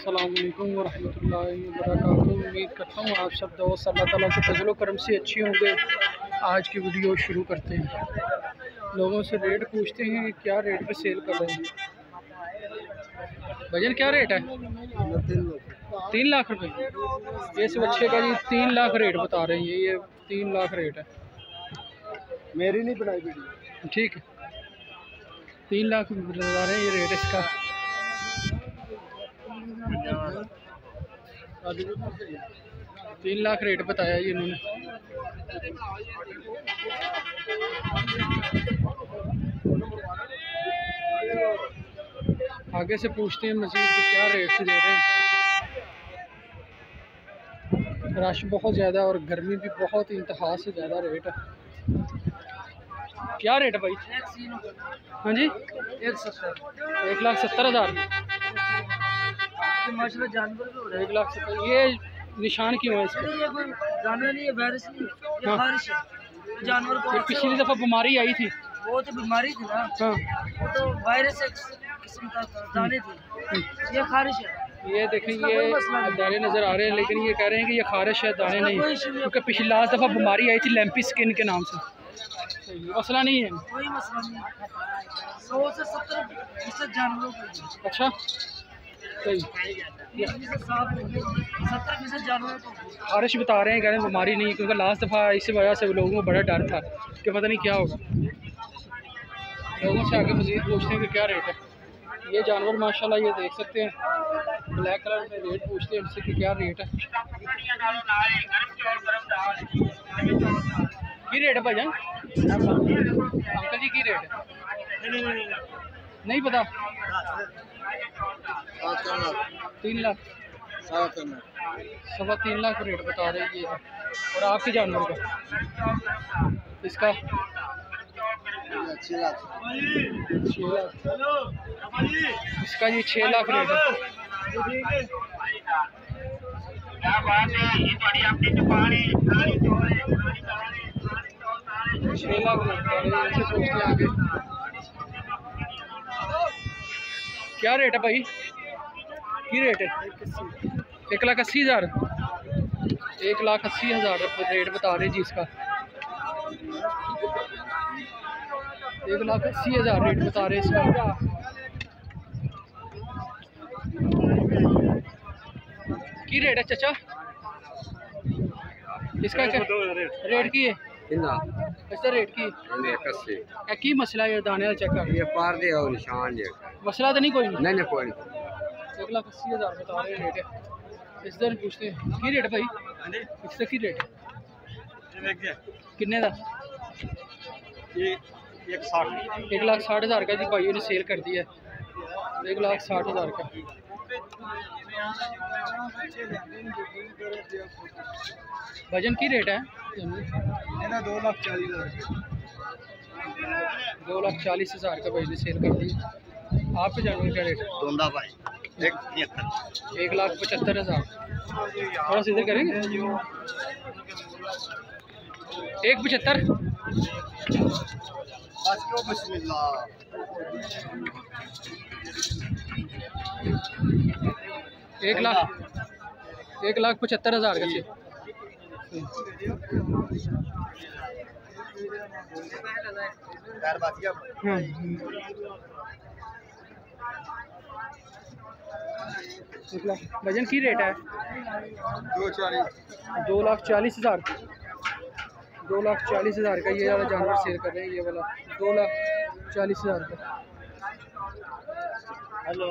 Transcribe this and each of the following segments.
अस्सलाम वालेकुम वरहमतुल्लाहि वबरकातुहू। उम्मीद करता हूँ आप सब दोस्त अल्लाह ताला के फजल करम से अच्छे होंगे। आज की वीडियो शुरू करते हैं। लोगों से रेट पूछते हैं क्या रेट पे सेल कर रहे हैं। भजन क्या रेट है? 3 लाख रुपए। ये सब अच्छे का जी 3 लाख रेट बता रहे हैं। ये 3 लाख रेट है। मेरी नहीं बनाई वीडियो, ठीक है। 3 लाख बता रहे हैं ये रेट इसका। 3 लाख रेट बताया जी इन्होंने। आगे से पूछते हैं मजीद कि क्या रेट से दे रहे हैं। रश बहुत ज़्यादा और गर्मी भी बहुत इंतहा से ज़्यादा रेट है। क्या रेट है भाई? हाँ जी 1,70,000। माशाल्लाह जानवर भी हो रहा है। 1,70,000। ये निशान क्यों है इसका? जानवर नहीं है, वायरस नहीं, ये बारिश है। जानवर को पिछली दफ़ा बीमारी आई थी। वो तो बीमारी थी ना, हाँ वो तो वायरस एक किस्म का दाने थे। ये खारिश है। ये देखें, ये दाने नज़र आ रहे हैं, लेकिन ये कह रहे हैं कि ये खारिश है, दाने नहीं। क्योंकि पिछली लास्ट दफ़ा बीमारी आई थी लैम्पी स्किन के नाम से। मसला नहीं है, कोई मसला नहीं है। 100 से 70% जानवरों को। अच्छा सही। 70% जानवरों को खारिश बता रहे हैं, कह रहे हैं बीमारी नहीं, क्योंकि लास्ट दफ़ा इसी वजह से लोगों को बड़ा डर था कि पता नहीं क्या होगा। लोगों से आगे मज़ीद पूछते हैं कि क्या रेट है। ये जानवर माशाल्लाह ये देख सकते हैं, ब्लैक कलर में रेट पूछते हैं इनसे कि क्या रेट है। की रेट है भाईजान? अंकल जी की रेट है? नहीं पता। 3 लाख 3.25 लाख रेट बता रहे हैं ये। और आपके जानवर का इसका 6 लाख। इसका जी 6 लाख रेट है। क्या बात है, ये बड़ी अपनी दुकान 6 लाख रेट बता रहे हैं। इनसे पूछते हैं आगे क्या रेट है भाई? की रेट है? 1,80,000। 1,80,000 रेट बता रहे जी इसका। 1,80,000 रेट बता रहे इसका। की रेट है चाचा इसका? क्या रेट की है इसका? रेट की की मसला है? दाने चेक कर ये पार दे और निशान है। मसला तो नहीं कोई? नहीं कोई नहीं। 1,80,000 बता रहे रेट है। इस दिन पूछते हैं की रेट भाई? इसका की रेट है? किन्ने का? 1,60,000 का जी भाई ने सेल कर दिया है। 1,60,000 का। वजन की रेट है? 2,40,000 का भाई ने सेल कर दिया। आपके जानवर का रेट? 1,75,000। थोड़ा सीधे करेंगे। 1,75। 1,75,000 का से। वजन की रेट है? 2,40,000। 2,40,000 का ये वाला जानवर सेल कर रहे हैं। ये वाला 2,40,000 का। हेलो,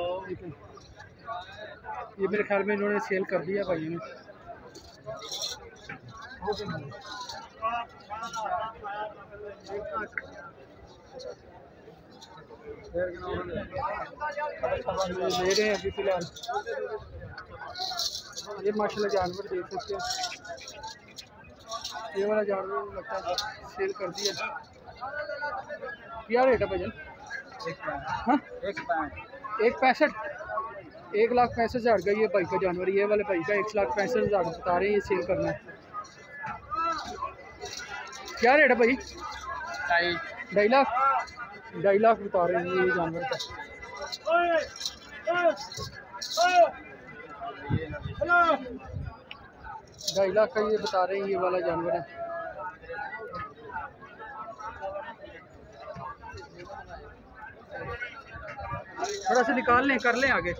ये मेरे ख्याल में इन्होंने सेल कर दिया भाई ने। ले रहे हैं अभी फिलहाल। ये माशाल्लाह जानवर देख सकते हैं। ये वाला जानवर लगता है सेल कर दिया। क्या रेट है भजन? 1,65,000। 1,65,000 का ये भाई का जानवर। ये वाले भाई का 1,65,000 बता रहे हैं ये सेल करना है। क्या रेट है भाई? 2.5 लाख। 2.5 लाख बता रहे हैं ये जानवर का। 2.5 लाख का ये बता रहे हैं, ये वाला जानवर है। थोड़ा सा निकाल लें, कर लें आगे।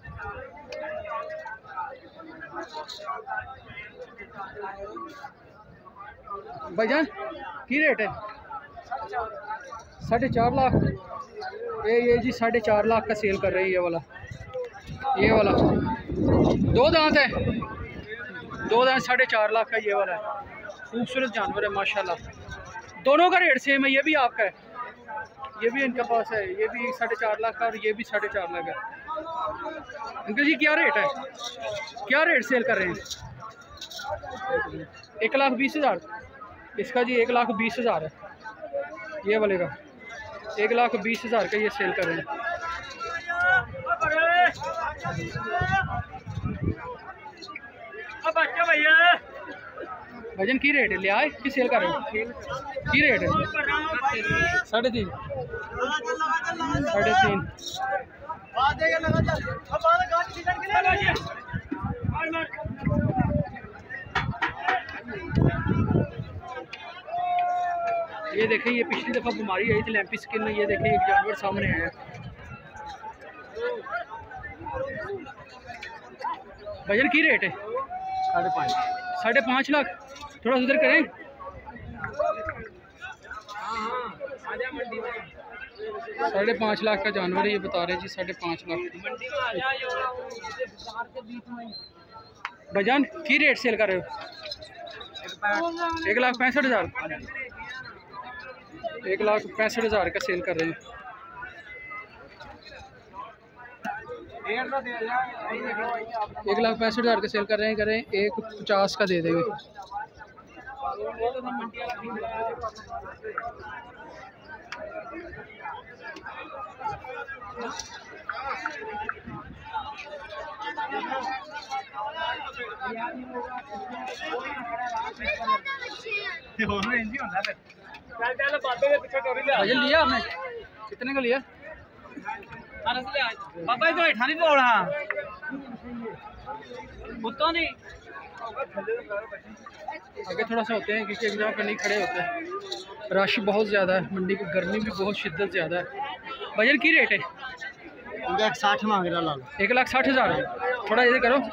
भाईजान की रेट है? 4.5 लाख। ये जी 4.5 लाख का सेल कर रहे हैं ये वाला। ये वाला 2 दांत है, 2 दांत 4.5 लाख का ये वाला है। खूबसूरत जानवर है माशाल्लाह। दोनों का रेट सेम है, ये भी आपका है, ये भी इनके पास है, ये भी 4.5 लाख का और ये भी 4.5 लाख है। अंकल जी क्या रेट है, क्या रेट सेल कर रहे हैं? 1,20,000 इसका जी, 1,20,000 है ये वाले का। 1,20,000 का ये सेल कर रहे हैं। भजन की रेट है, ले आए कि सेल कर रहे हैं? की रेट है? 3.5 3.5। ये देखें, ये पिछली दफ़ा बीमारी आई थी लैंपी स्किन में। ये देखें एक जानवर सामने है। भजन की रेट है? 5.5 लाख। थोड़ा उधर करें। 5.5 लाख का जानवर है ये बता रहे हैं जी, 5.5 लाख। भजन की रेट सेल कर रहे हो? 1,65,000। 1,65,000 का सेल कर रहे हैं। 1,65,000 का सेल कर रहे हैं। 1,50 का दे देंगे। भजन लिया आपने? कितने का लिया? बाबा तो बैठा नहीं बोल रहा नहीं। आगे थोड़ा सा होते हैं क्योंकि एक जगह पर नहीं खड़े होते हैं। रश बहुत ज़्यादा है, मंडी की गर्मी भी बहुत शिद्दत ज़्यादा है। भजन की रेट है? 1,60 मांग रहा लाल। 1,60,000। थोड़ा इधर करो।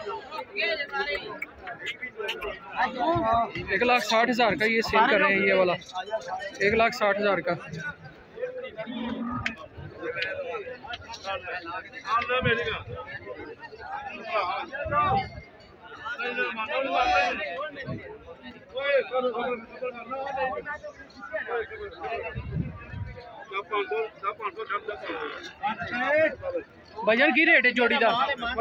1,60,000 का ये सेल कर रहे हैं ये वाला। 1,60,000 का। भजन की रेट है जोड़ी का?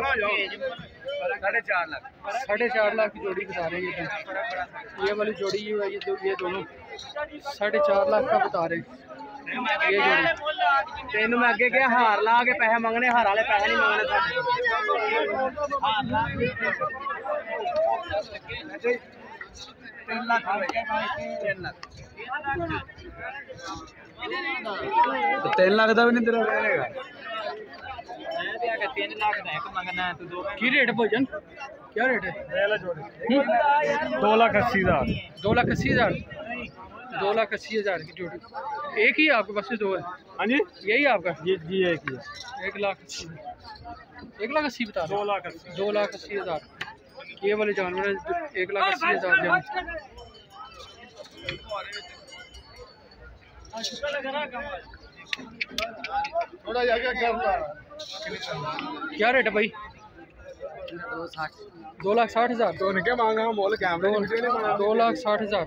4.5 लाख। 4.5 लाख की जोड़ी बता रहे हैं ये वाली जोड़ी ये दोनों 4.5 लाख का बता रहे हैं ये जोड़ी। तेन मैं अगे क्या हार ला के पैसे मंगने, हार वाले पैसे नहीं मंगने। 3 लाख 3 लाख का भी नहीं तेरा रहेगा। 3 लाख का एक मंगना है, तू 2 की रेट भोजन क्या रेट है? 2,80,000। 2,80,000। 2,80,000 की जोड़ी। एक ही आपके पास? 2 है? हाँ जी, यही आपका? जी एक ही है। 1,80,000 1,80,000 बता रहे? 2,80,000 ये वाले जानवर है। 1,80,000 जानवर। क्या रेट है भाई? 2,60,000। तो क्या मांगा मोल कैमरे 2,60,000।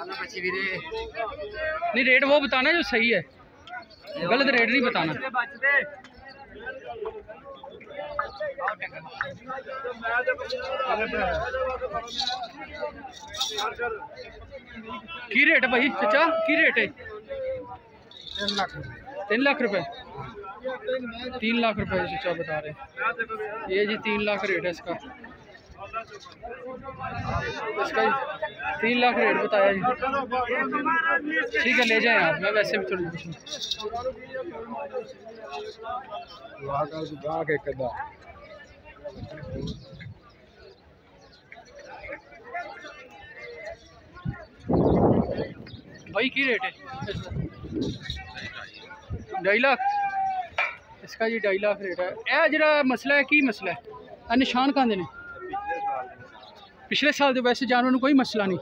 नहीं रेट वो बताना जो सही है, गलत रेट नहीं बताना। की रेट है भाई चाचा? की रेट है? 3 लाख रुपए। 3 लाख रुपए चाचा बता रहे। ये जी 3 लाख रेट है इसका। 3 लाख रेट बताया जी। ठीक है ले जाएं आप, मैं वैसे भी थोड़ी भाई की रेट है 2.5 लाख इसका जी 2.5 लाख रेट है। यह जरा मसला है की मसला है निशान कहाँ देने पिछले साल तो वैसे जानवर में कोई मसला नहीं।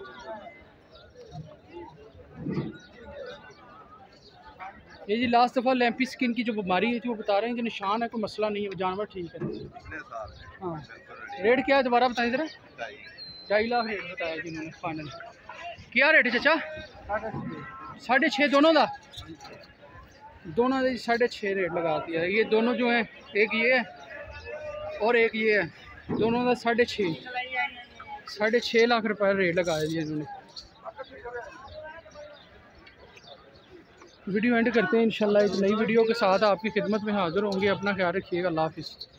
ये जी लास्ट दफ़ा लैंपी स्किन की जो बीमारी है जो बता रहे हैं कि निशान है कोई मसला नहीं है जानवर ठीक है। हाँ रेट क्या है दोबारा बताइए ज़रा 2.5 लाख रेट बताया जिन्होंने फाइनल। क्या रेट है चाचा 6.5 दोनों का दोनों 6.5 रेट लगा दिया है। ये दोनों जो हैं एक ये है और एक ये है दोनों का 6.5 लाख रुपए रेट लगाया जी इन्होंने। वीडियो एंड करते हैं इंशाल्लाह एक नई वीडियो के साथ आपकी खिदमत में हाज़िर होंगे। अपना ख्याल रखिएगा। अल्लाह हाफिज़।